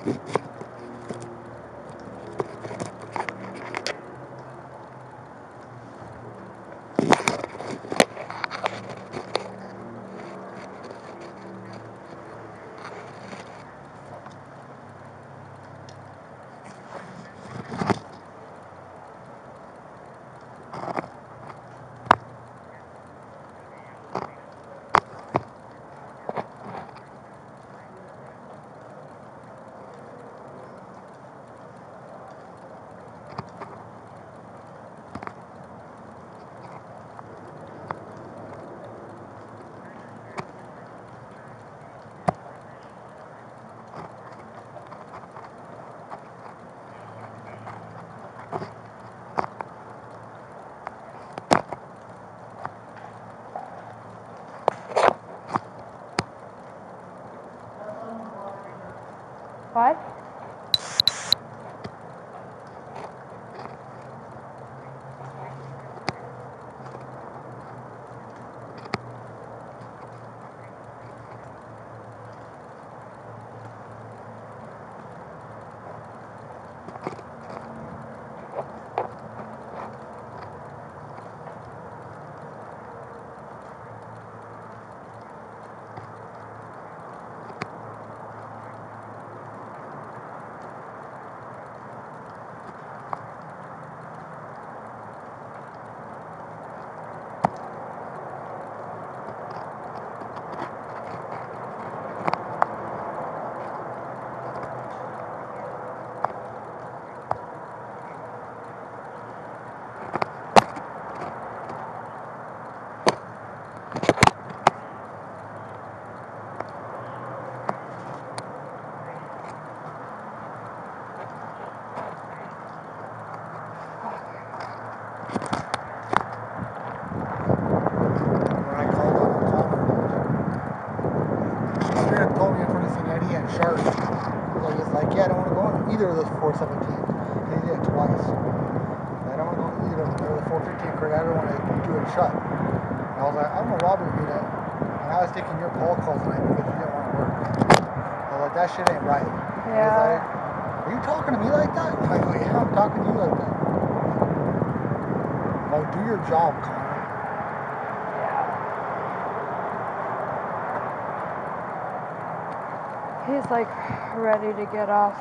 What? Shark. Like, he's like, yeah, I don't want to go on either of those 417s. And he did it twice. I don't want to go on either of them. They're the 415 because I don't want to do it shut. And I was like, I'm going to Robert do that. And I was taking your call tonight because you didn't want to work. I was like, that shit ain't right. And he's like, are you talking to me like that? I'm like, yeah, I'm talking to you like that. I'm like, do your job, Connor. He's like ready to get off.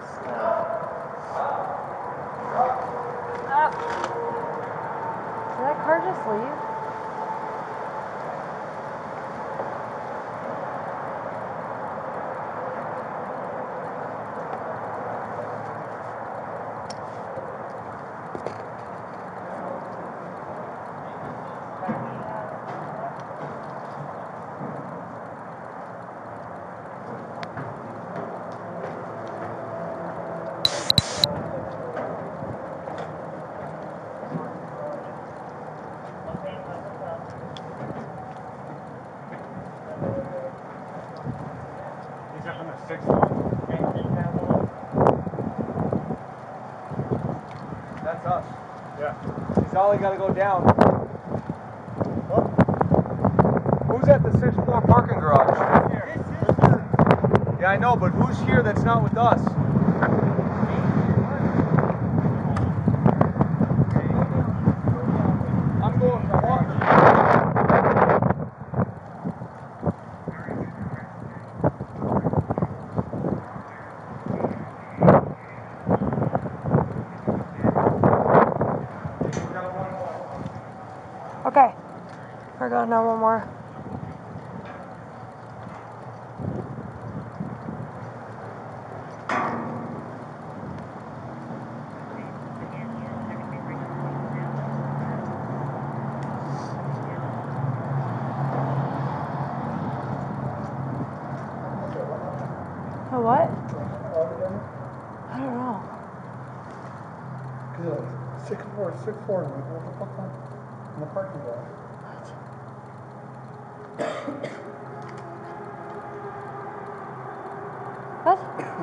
Did that car just leave? These are from the 6th one. That's us. Yeah. He's only got to go down. Oh. Who's at the 6th floor parking garage? Yeah, I know, but who's here that's not with us? I'm going for what? Okay. We're going now one more. A what? I don't know. Good. 6th floor, 6th floor. What the fuck in the parking garage? What?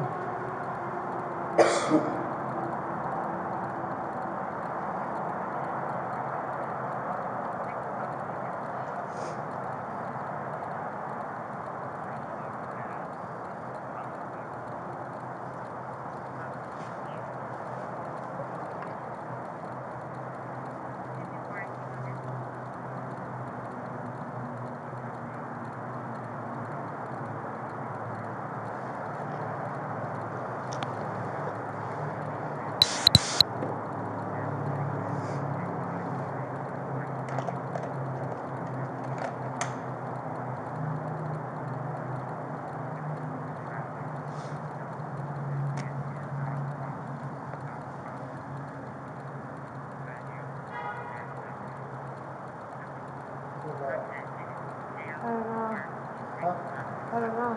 I don't know. Huh? I don't know.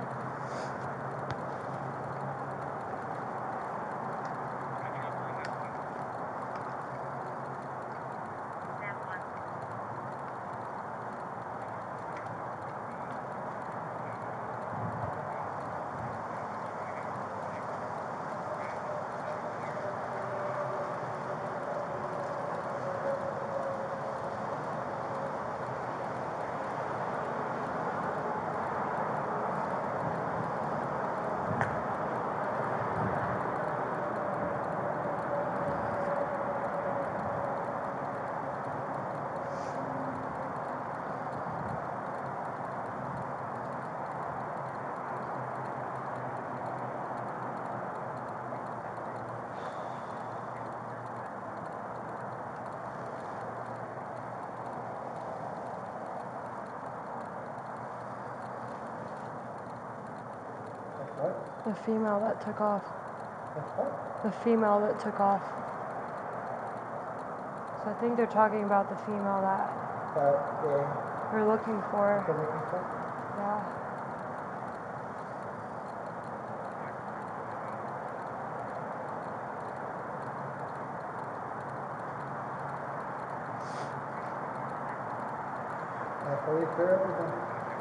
What? The female that took off. What? The female that took off. So I think they're talking about the female that we're looking for. Yeah. Fully clear everything.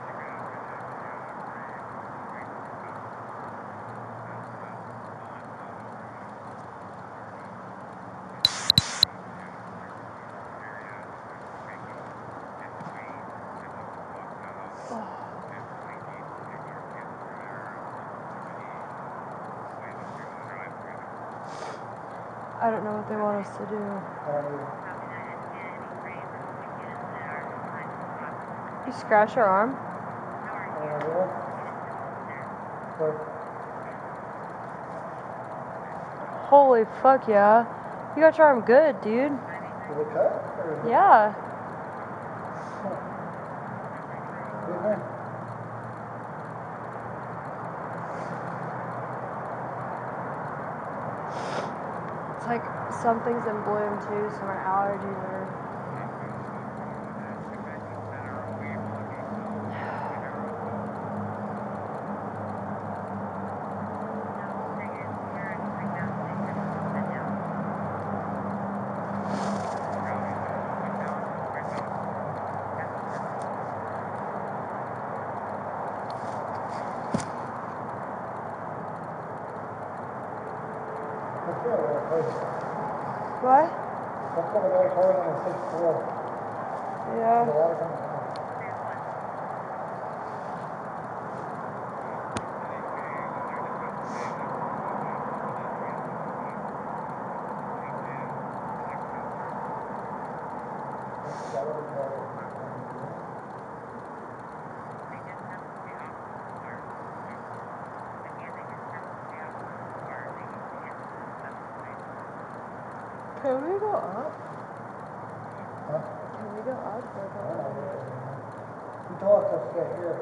I don't know what they want us to do. You scratch your arm? Holy fuck yeah. You got your arm good, dude. Is it cut? Or is it? Yeah. Amen. It's like something's in bloom too, so my allergies are. What? That's one of the guys hard on the 6th floor. Yeah. There's a lot of them. Can we go up? Huh? Can we go up? He told us to stay here.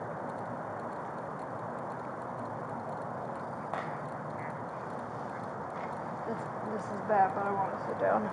This is bad, but I want to sit down.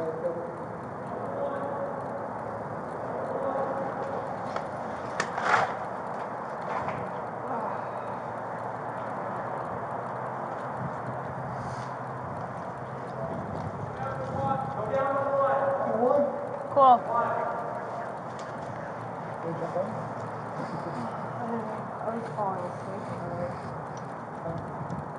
Cool. I was falling asleep.